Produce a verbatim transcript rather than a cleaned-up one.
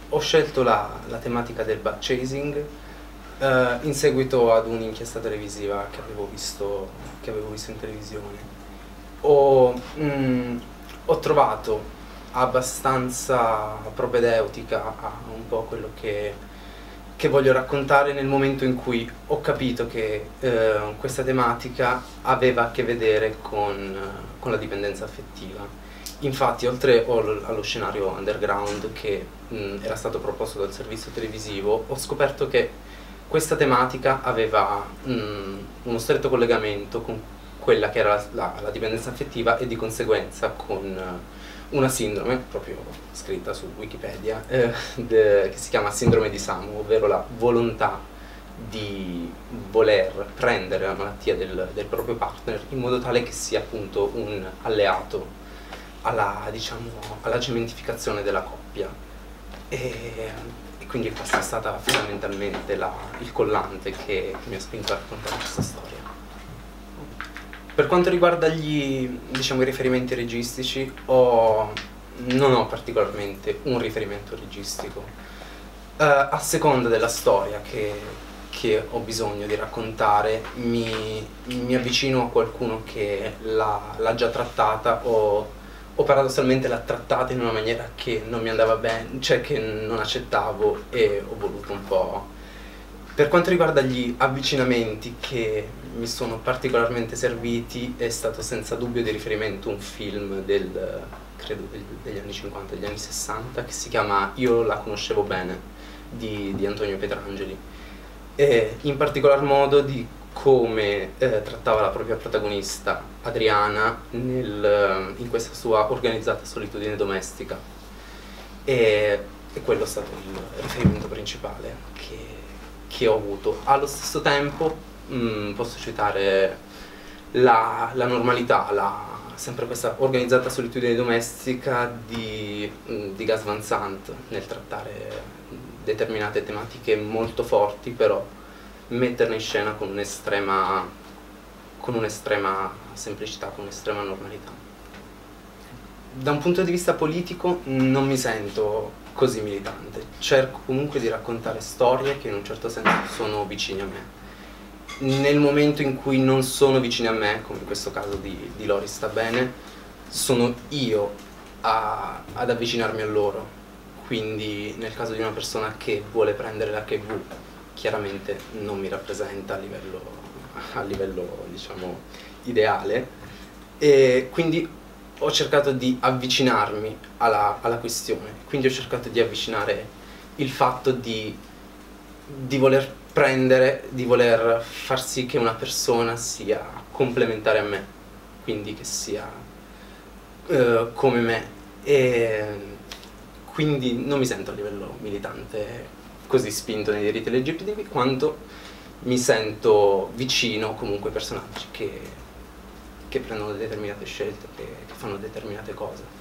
ho scelto la, la tematica del bug chasing eh, in seguito ad un'inchiesta televisiva che avevo visto, che avevo visto in televisione. Ho, mh, ho trovato abbastanza propedeutica a un po' quello che, che voglio raccontare nel momento in cui ho capito che eh, questa tematica aveva a che vedere con, con la dipendenza affettiva. Infatti, oltre allo scenario underground che mh, era stato proposto dal servizio televisivo, ho scoperto che questa tematica aveva mh, uno stretto collegamento con quella che era la, la, la dipendenza affettiva e di conseguenza con una sindrome, proprio scritta su Wikipedia, eh, de, che si chiama sindrome di Samu, ovvero la volontà di voler prendere la malattia del, del proprio partner in modo tale che sia appunto un alleato alla, diciamo, alla cementificazione della coppia. E, e quindi questa è stata fondamentalmente la, il collante che, che mi ha spinto a raccontare questa storia. Per quanto riguarda gli, diciamo, i riferimenti registici, ho, non ho particolarmente un riferimento registico. Uh, a seconda della storia che, che ho bisogno di raccontare, mi, mi avvicino a qualcuno che l'ha già trattata o, o paradossalmente l'ha trattata in una maniera che non mi andava bene, cioè che non accettavo, e ho voluto un po'. Per quanto riguarda gli avvicinamenti che mi sono particolarmente serviti, è stato senza dubbio di riferimento un film del, credo del, degli anni cinquanta, degli anni sessanta, che si chiama Io la conoscevo bene, di, di Antonio Pietrangeli, e in particolar modo di come eh, trattava la propria protagonista Adriana nel, in questa sua organizzata solitudine domestica, e, e quello è stato il riferimento principale che che ho avuto. Allo stesso tempo mh, posso citare la, la normalità, la, sempre questa organizzata solitudine domestica di, mh, di Gus Van Sant nel trattare determinate tematiche molto forti, però metterle in scena con un'estrema con un'estrema semplicità, con un'estrema normalità. Da un punto di vista politico non mi sento così militante, cerco comunque di raccontare storie che in un certo senso sono vicine a me. Nel momento in cui non sono vicine a me, come in questo caso di, di Lori sta bene, sono io a, ad avvicinarmi a loro. Quindi nel caso di una persona che vuole prendere l'H I V, chiaramente non mi rappresenta a livello, a livello diciamo, ideale, e quindi ho cercato di avvicinarmi alla, alla questione, quindi ho cercato di avvicinare il fatto di, di voler prendere, di voler far sì che una persona sia complementare a me, quindi che sia uh, come me, e quindi non mi sento a livello militante così spinto nei diritti L G B T Q, quanto mi sento vicino comunque ai personaggi che che prendono determinate scelte, che, che fanno determinate cose.